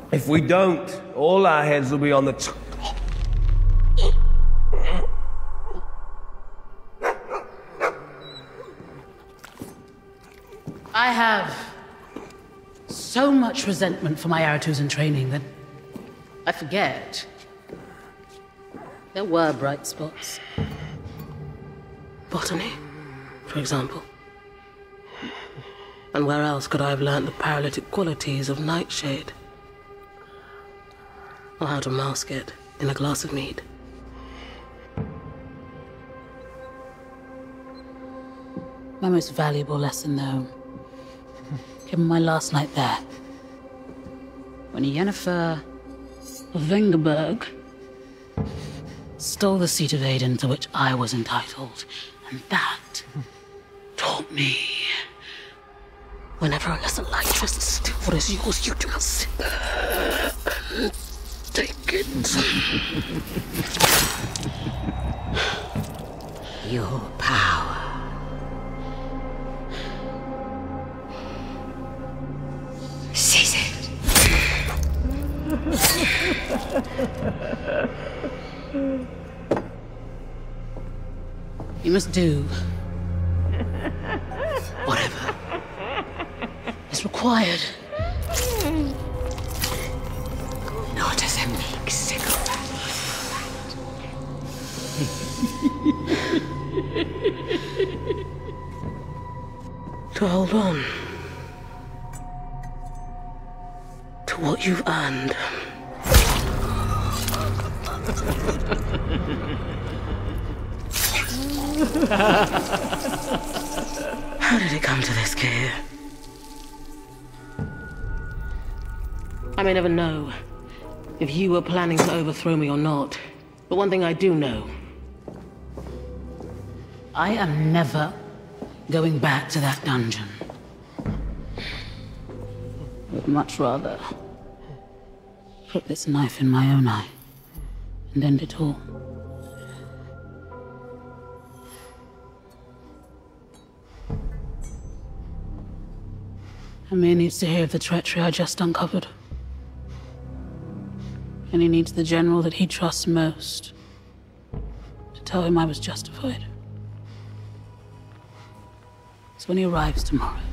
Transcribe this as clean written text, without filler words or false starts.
If we don't, all our heads will be on the I have so much resentment for my Aratuzan training that I forget. There were bright spots. Botany, for example. And where else could I have learnt the paralytic qualities of nightshade? Or how to mask it in a glass of mead? My most valuable lesson, though, came my last night there. When Yennefer of Vengerberg stole the seat of Aiden to which I was entitled, and that taught me. Whenever a lesson like this is still what is yours, you just sit there and take it. Your power. Seize it. You must do whatever is required. Not as a meek sycophant. To hold on to what you've earned. How did it come to this, kid? I may never know if you were planning to overthrow me or not, but one thing I do know. I am never going back to that dungeon. I would much rather put this knife in my own eye and end it all. Amir needs to hear of the treachery I just uncovered. And he needs the general that he trusts most to tell him I was justified. So when he arrives tomorrow,